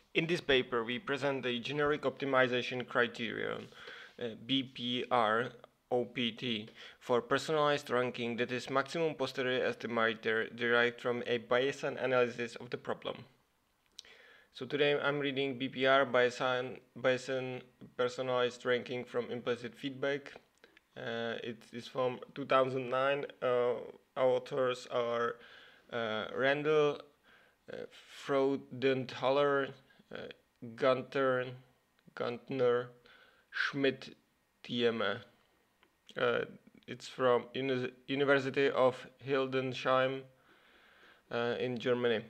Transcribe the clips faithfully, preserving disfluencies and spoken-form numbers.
In this paper, we present the generic optimization criterion, uh, B P R O P T, for personalized ranking that is maximum posterior estimator derived from a Bayesian analysis of the problem. So today I'm reading B P R Bayesian, Bayesian personalized ranking from implicit feedback. Uh, it is from two thousand nine. Uh, authors are uh, Randall, uh, Fraudenthaler, uh, Gunter, Guntner, Schmidt, Thieme. Uh, it's from Uni- University of Hildesheim uh, in Germany.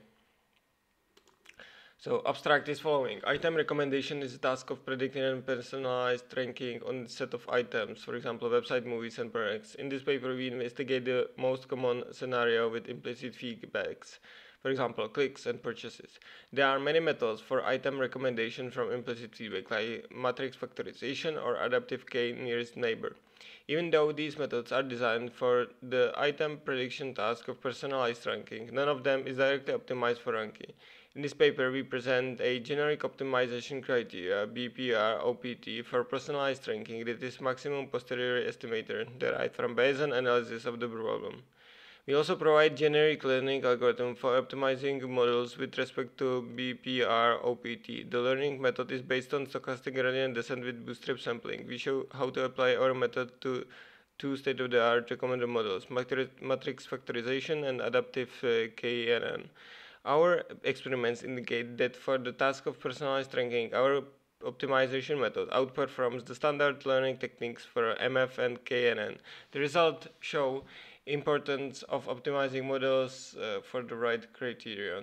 So abstract is following. Item recommendation is a task of predicting and personalized ranking on a set of items, for example, website, movies, and products. In this paper, we investigate the most common scenario with implicit feedbacks, for example, clicks and purchases. There are many methods for item recommendation from implicit feedback, like matrix factorization or adaptive K nearest neighbor. Even though these methods are designed for the item prediction task of personalized ranking, none of them is directly optimized for ranking. In this paper, we present a generic optimization criteria B P R O P T for personalized ranking that is maximum posterior estimator derived from Bayesian analysis of the problem. We also provide generic learning algorithm for optimizing models with respect to B P R O P T. The learning method is based on stochastic gradient descent with bootstrap sampling. We show how to apply our method to two state-of-the-art recommender models, matrix factorization and adaptive uh, K N N. Our experiments indicate that for the task of personalized ranking, our optimization method outperforms the standard learning techniques for M F and K N N. The results show importance of optimizing models uh, for the right criterion.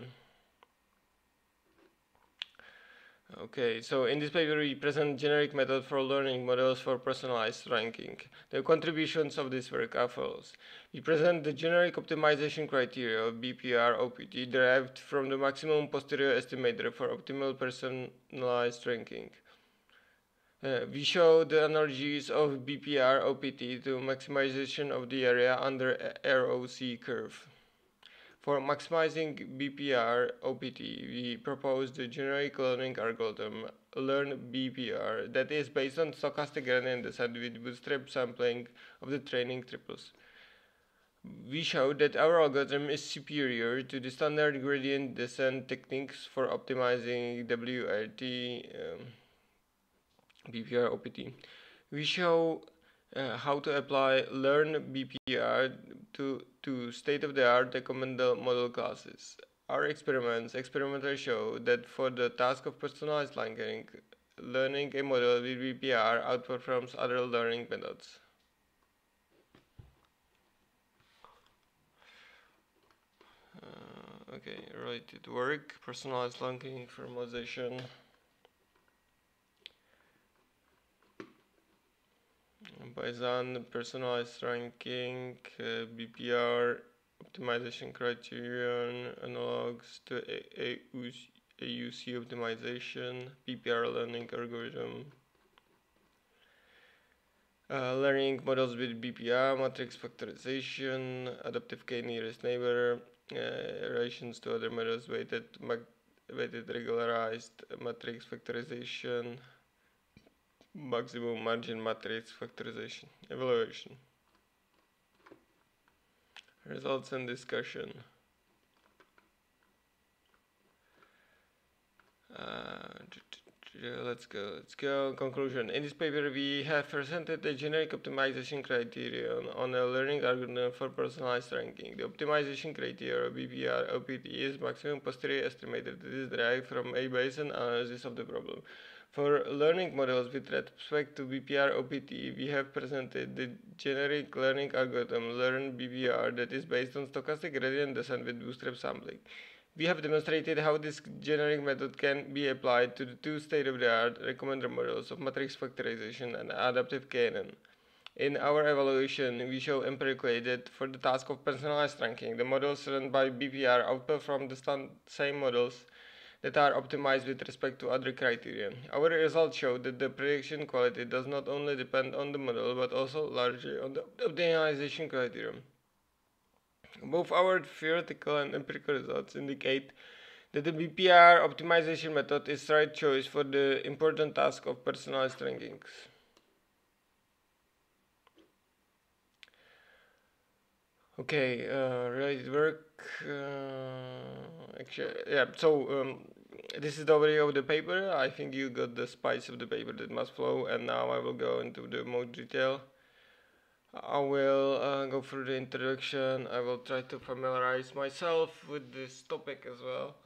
Okay, so in this paper we present generic method for learning models for personalized ranking. The contributions of this work are follows. We present the generic optimization criteria of B P R O P T derived from the maximum posterior estimator for optimal personalized ranking. Uh, we show the analogies of B P R O P T to maximization of the area under R O C curve. For maximizing B P R O P T, we propose the generic learning algorithm Learn B P R that is based on stochastic gradient descent with bootstrap sampling of the training triples. We show that our algorithm is superior to the standard gradient descent techniques for optimizing W R T, um, B P R O P T. We show uh, how to apply Learn B P R to, to state-of-the-art recommender model classes. Our experiments experimentally show that for the task of personalized ranking, learning a model with B P R outperforms other learning methods. Uh, okay, related work, personalized ranking formalization. Bayesian personalized ranking, uh, B P R, optimization criterion, analogs to A U C optimization, P P R learning algorithm, uh, learning models with B P R, matrix factorization, adaptive K nearest neighbor, uh, relations to other models, weighted, weighted regularized matrix factorization, maximum margin matrix factorization, evaluation. Results and discussion. Uh, let's go, let's go. Conclusion. In this paper, we have presented a generic optimization criterion on a learning algorithm for personalized ranking. The optimization criteria, B P R O P T, is maximum posterior estimator that is derived from a Bayesian analysis of the problem. For learning models with respect to B P R O P T, we have presented the generic learning algorithm Learn B P R that is based on stochastic gradient descent with bootstrap sampling. We have demonstrated how this generic method can be applied to the two state-of-the-art recommender models of matrix factorization and adaptive K N N. In our evaluation, we show empirically that for the task of personalized ranking, the models run by B P R outperform the same models that are optimized with respect to other criteria. Our results show that the prediction quality does not only depend on the model but also largely on the optimization criterion. Both our theoretical and empirical results indicate that the B P R optimization method is the right choice for the important task of personalized rankings. Okay, uh, related work. Uh, actually, yeah. So um, this is the overview of the paper. I think you got the spice of the paper that must flow, and now I will go into the more detail. I will uh, go through the introduction. I will try to familiarize myself with this topic as well.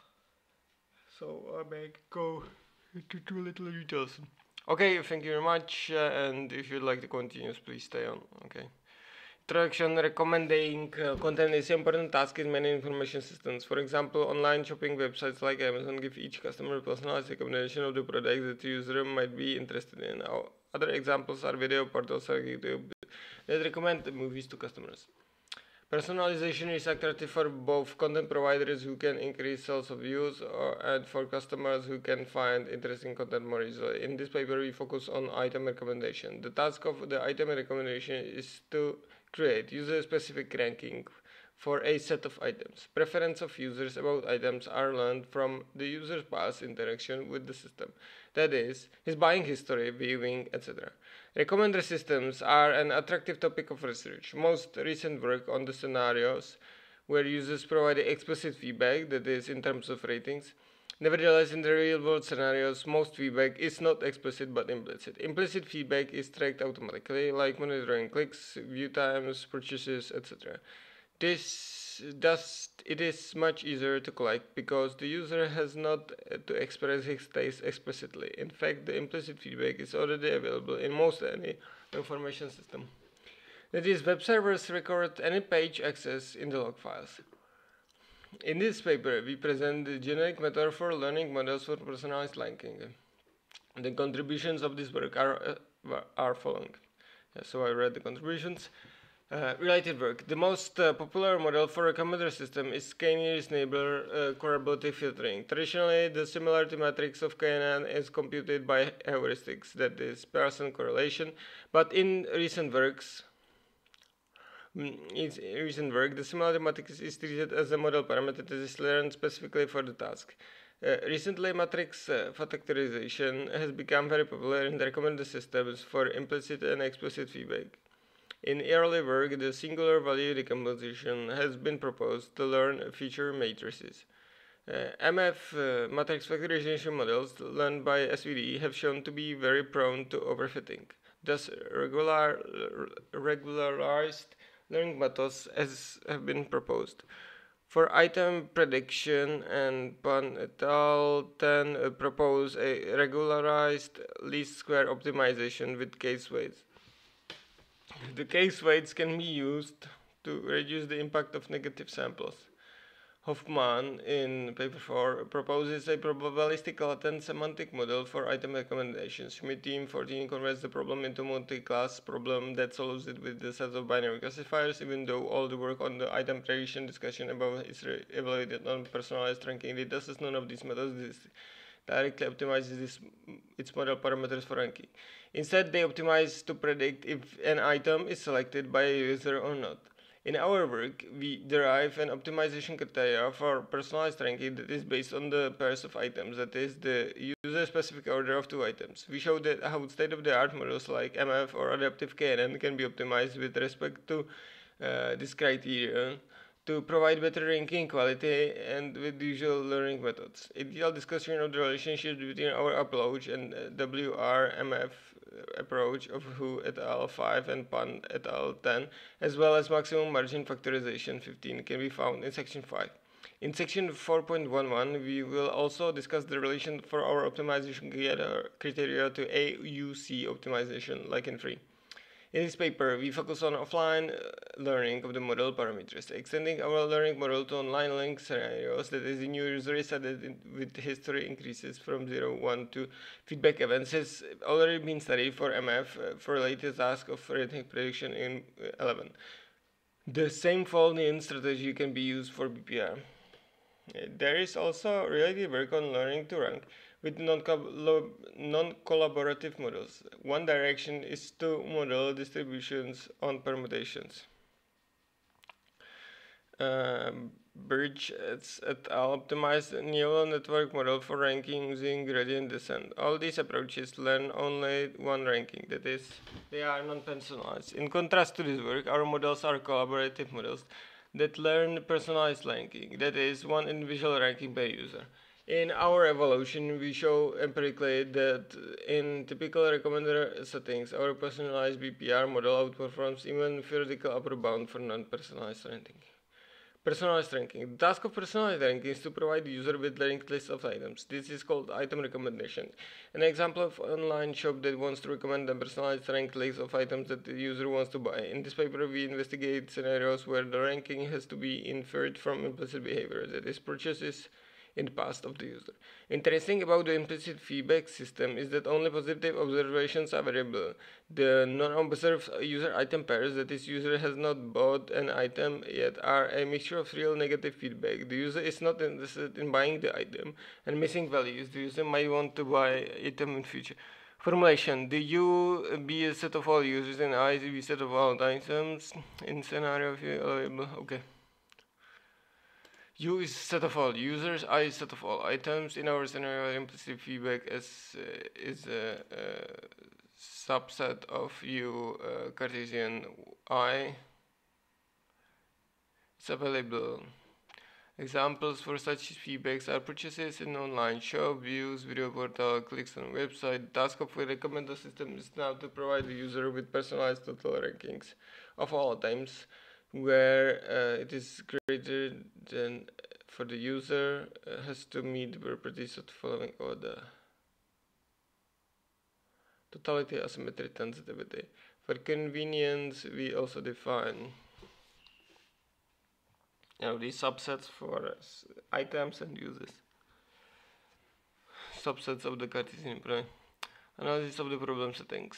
So I may go into two little details. Okay, thank you very much. Uh, and if you'd like to continue, please stay on. Okay. Introduction. Recommending uh, content is an important task in many information systems. For example, online shopping websites like Amazon give each customer a personalized recommendation of the product that the user might be interested in. Other examples are video portals like YouTube that recommend movies to customers. Personalization is attractive for both content providers who can increase sales of views or, and for customers who can find interesting content more easily. In this paper, we focus on item recommendation. The task of the item recommendation is to create user-specific ranking for a set of items. Preference of users about items are learned from the user's past interaction with the system. That is, his buying history, viewing, et cetera. Recommender systems are an attractive topic of research. Most recent work on the scenarios where users provide explicit feedback, that is, in terms of ratings. Nevertheless, in the real-world scenarios, most feedback is not explicit but implicit. Implicit feedback is tracked automatically, like monitoring clicks, view times, purchases, et cetera. This thus it is much easier to collect because the user has not to express his taste explicitly. In fact, the implicit feedback is already available in most any information system. That is, web servers record any page access in the log files. In this paper, we present the generic method for learning models for personalized ranking. The contributions of this work are uh, are following. Yeah, so I read the contributions. Uh, related work. The most uh, popular model for a recommender system is K-nearest neighbor uh, correlative filtering. Traditionally, the similarity matrix of K N N is computed by heuristics, that is Pearson correlation. But in recent works, in recent work, the similarity matrix is treated as a model parameter that is learned specifically for the task. Uh, recently, matrix uh, factorization has become very popular in the recommender systems for implicit and explicit feedback. In early work, the singular value decomposition has been proposed to learn feature matrices. Uh, M F uh, matrix factorization models learned by S V D have shown to be very prone to overfitting. Thus, regular, regularized learning methods has, have been proposed. For item prediction, and Pan et al. ten uh, propose a regularized least square optimization with case weights. The case weights can be used to reduce the impact of negative samples. Hoffman, in paper four, proposes a probabilistic latent semantic model for item recommendations. Schmidt team fourteen converts the problem into a multi-class problem that solves it with the set of binary classifiers, even though all the work on the item prediction discussion above is evaluated on personalized ranking data, since none of these methods directly optimizes this, its model parameters for ranking. Instead, they optimize to predict if an item is selected by a user or not. In our work, we derive an optimization criteria for personalized ranking that is based on the pairs of items, that is, the user-specific order of two items. We show that how state-of-the-art models like M F or adaptive K N N can be optimized with respect to uh, this criteria to provide better ranking quality and with usual learning methods. A detailed discussion of the relationship between our approach and uh, W R M F approach of Hu et al. five and Pan et al. ten, as well as maximum margin factorization fifteen, can be found in section five. In section four point eleven, we will also discuss the relation for our optimization criteria to A U C optimization, like in three. In this paper, we focus on offline learning of the model parameters, extending our learning model to online link scenarios, that is, the new user is added with history increases from zero, one to feedback events, has already been studied for M F uh, for latest task of rating prediction in uh, eleven. The same Fold-in strategy can be used for B P R. Uh, there is also related work on learning to rank with non-collaborative models. One direction is to model distributions on permutations. Um, Birch et al. Optimized a neural network model for ranking using gradient descent. All these approaches learn only one ranking, that is, they are non-personalized. In contrast to this work, our models are collaborative models that learn personalized ranking, that is, one individual ranking by user. In our evaluation, we show empirically that in typical recommender settings, our personalized B P R model outperforms even theoretical upper bound for non-personalized ranking. Personalized ranking. The task of personalized ranking is to provide the user with linked list of items. This is called item recommendation. An example of online shop that wants to recommend a personalized ranked list of items that the user wants to buy. In this paper, we investigate scenarios where the ranking has to be inferred from implicit behavior, that is, purchases in the past of the user. Interesting about the implicit feedback system is that only positive observations are variable. The non-observed user item pairs, that is, user has not bought an item yet, are a mixture of real negative feedback. The user is not interested in buying the item and missing values. The user might want to buy item in future. Formulation. The U be a set of all users and I be a set of all items in scenario available. Okay. U is set of all users, I is set of all items. In our scenario, implicit feedback is, uh, is a, a subset of U uh, Cartesian I. It's available. Examples for such feedbacks are purchases in online shop, views, video portal, clicks on website. The task of the recommender system is now to provide the user with personalized total rankings of all items, where uh, it is greater than for the user uh, has to meet the properties of the following order: totality, asymmetry, sensitivity. For convenience, we also define you know these subsets for uh, items and uses. Subsets of the Cartesian problem. Analysis of the problem settings.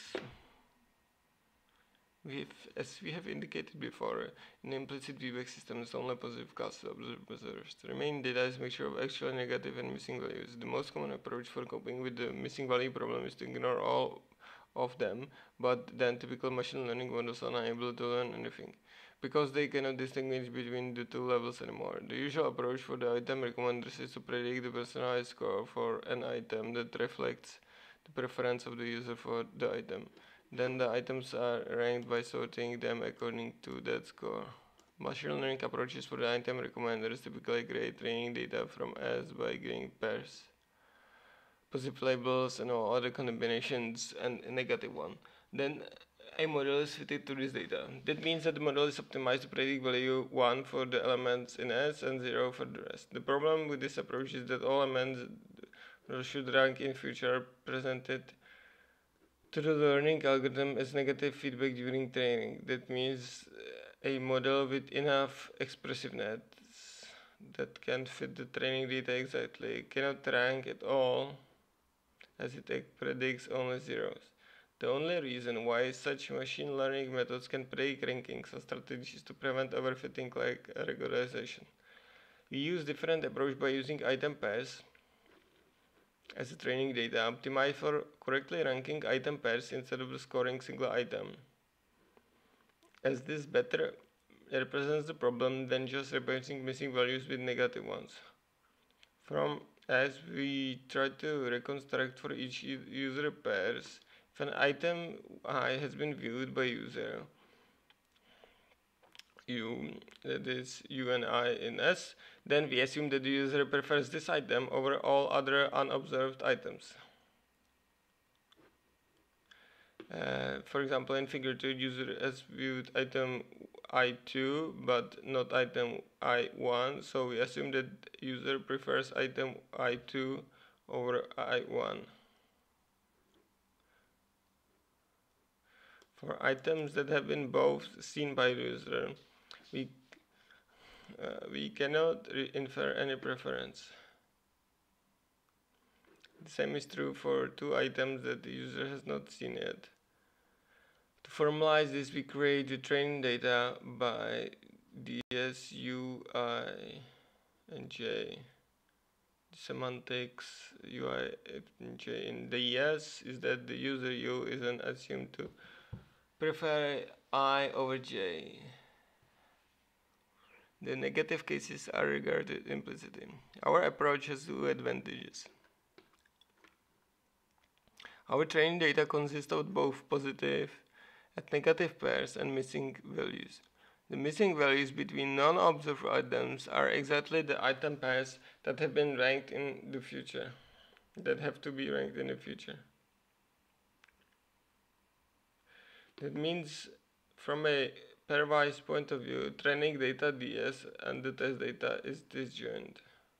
We've, as we have indicated before, in implicit feedback systems, only positive class observers. The remaining data is a mixture of actual, negative, and missing values. The most common approach for coping with the missing value problem is to ignore all of them, but then typical machine learning models are unable to learn anything, because they cannot distinguish between the two levels anymore. The usual approach for the item recommenders is to predict the personalized score for an item that reflects the preference of the user for the item. Then the items are ranked by sorting them according to that score. Machine learning approaches for the item recommenders typically create training data from S by grading pairs, positive labels, and all other combinations, and a negative one. Then a model is fitted to this data. That means that the model is optimized to predict value one for the elements in S and zero for the rest. The problem with this approach is that all elements should rank in future are presented to the learning algorithm as negative feedback during training. That means a model with enough expressiveness that can fit the training data exactly cannot rank at all, as it predicts only zeros. The only reason why such machine learning methods can predict rankings are strategies to prevent overfitting, like regularization. We use different approach by using item pairs as a training data, optimized for correctly ranking item pairs instead of scoring single item, as this better represents the problem than just replacing missing values with negative ones. From as we try to reconstruct for each user pairs, if an item I has been viewed by user U, that is U and I in S, then we assume that the user prefers this item over all other unobserved items. Uh, for example, in figure two, user has viewed item I two but not item I one, so we assume that user prefers item I two over I one. For items that have been both seen by the user, we uh, we cannot infer any preference. The same is true for two items that the user has not seen yet. To formalize this, we create the training data by D S, U, I, and J. The semantics U I and J. In the E S is that the user U is an assumed to prefer I over J. The negative cases are regarded implicitly. Our approach has two advantages. Our training data consists of both positive and negative pairs and missing values. The missing values between non-observed items are exactly the item pairs that have been ranked in the future, that have to be ranked in the future. That means from a pairwise point of view, training data D S and the test data is disjoint.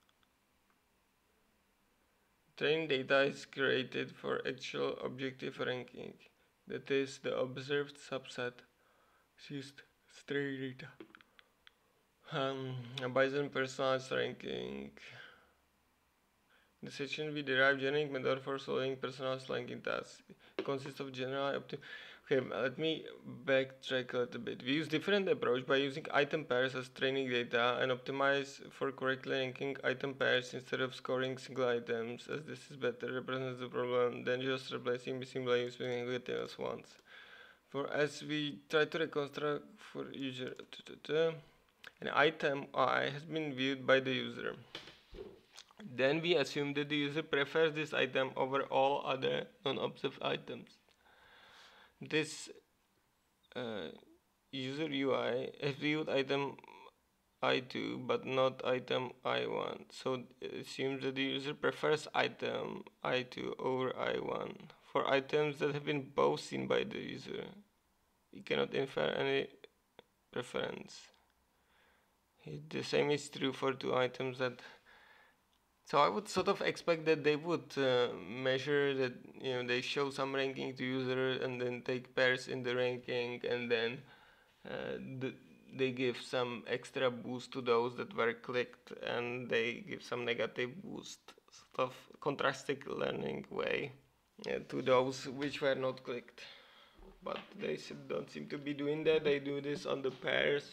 Training data is created for actual objective ranking, that is, the observed subset used training data. Um, a Bayesian personalized ranking. In the section we derive generic method for solving personalized ranking tasks. It consists of general optim. Okay, let me backtrack a little bit. We use different approach by using item pairs as training data and optimize for correctly ranking item pairs instead of scoring single items, as this is better represents the problem than just replacing missing values with negative ones. For as we try to reconstruct for user, an item I has been viewed by the user. Then we assume that the user prefers this item over all other non-observed items. This uh, user U I has viewed item I two but not item I one, so it assumes that the user prefers item I two over I one. For items that have been both seen by the user, you cannot infer any preference. The same is true for two items that. So I would sort of expect that they would uh, measure that, you know, they show some ranking to user and then take pairs in the ranking, and then uh, the, they give some extra boost to those that were clicked, and they give some negative boost, sort of contrasting learning way uh, to those which were not clicked. But they don't seem to be doing that. They do this on the pairs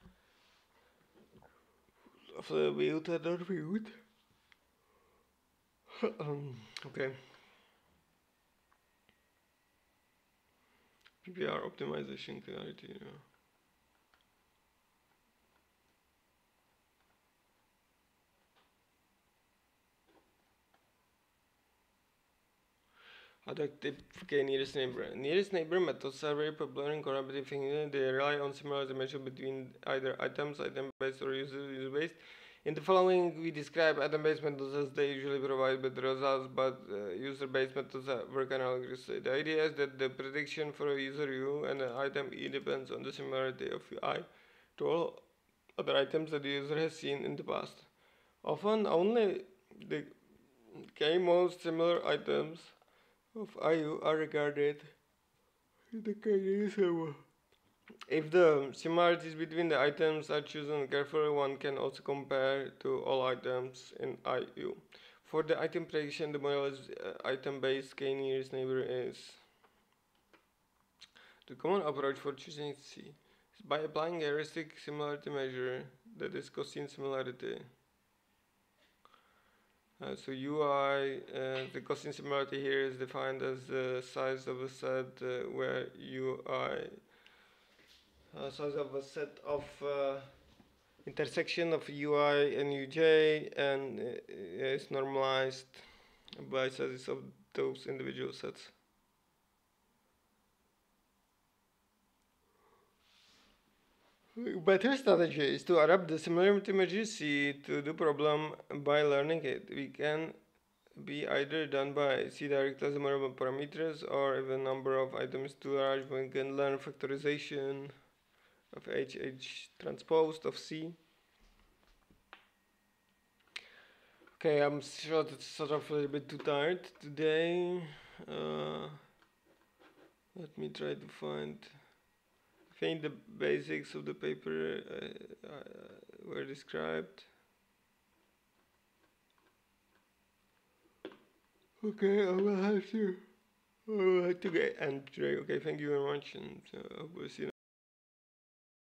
of the viewed and not viewed. um, okay. P P R optimization clarity. Yeah. Adaptive okay, nearest neighbor. Nearest neighbor methods are very popular in collaborative thinking. They rely on similar dimension between either items, item-based or user-based. In the following, we describe item-based methods as they usually provide better results, but uh, user-based methods work analogously. The idea is that the prediction for a user U and an item E depends on the similarity of I to all other items that the user has seen in the past. Often, only the k most similar items of I U are regarded in the case of. If the similarities between the items are chosen carefully, one can also compare to all items in I U. For the item prediction, the model is uh, item-based. K nearest neighbor is the common approach for choosing C is by applying a heuristic similarity measure, that is cosine similarity. Uh, so U I, uh, the cosine similarity here is defined as the size of a set uh, where U I, uh, size of a set of uh, intersection of U I and U J, and uh, is normalized by sizes of those individual sets. Better strategy is to adapt the similarity measure C to the problem by learning it. We can be either done by C direct as enumerable parameters, or if the number of items is too large, we can learn factorization of H H transposed of C. Okay, I'm sort of, sort of a little bit too tired today. Uh, let me try to find. I think the basics of the paper uh, uh, were described. Okay, I will have to, I will have to get end today. Okay, thank you very much, and uh, we'll see you.